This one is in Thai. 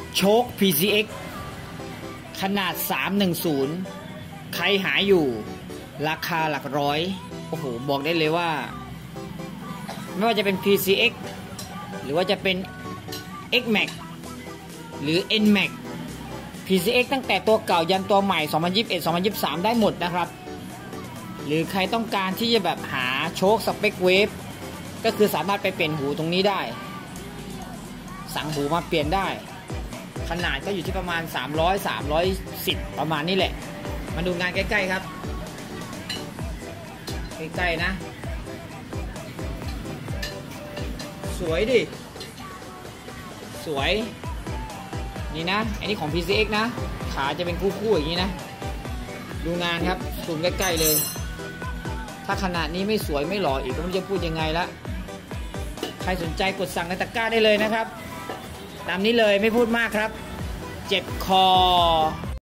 โชค PCX ขนาด310ใครหาอยู่ราคาหลักร้อยโอ้โหบอกได้เลยว่าไม่ว่าจะเป็น PCX หรือว่าจะเป็น XMAX หรือ NMAX PCX ตั้งแต่ตัวเก่ายันตัวใหม่2021 2023ได้หมดนะครับหรือใครต้องการที่จะแบบหาโชคสเปคเวฟก็คือสามารถไปเปลี่ยนหูตรงนี้ได้สั่งหูมาเปลี่ยนได้ขนาดก็อยู่ที่ประมาณ300-310ประมาณนี้แหละมาดูงานใกล้ๆครับใกล้ๆนะสวยดิสวยนี่นะอันนี้ของ PCX นะขาจะเป็นคู่ๆอย่างนี้นะดูงานครับซูมใกล้ๆเลยถ้าขนาดนี้ไม่สวยไม่หล่ออีกก็ไม่รู้จะพูดยังไงละใครสนใจกดสั่งในตะกร้าได้เลยนะครับตามนี้เลยไม่พูดมากครับเจ็บคอ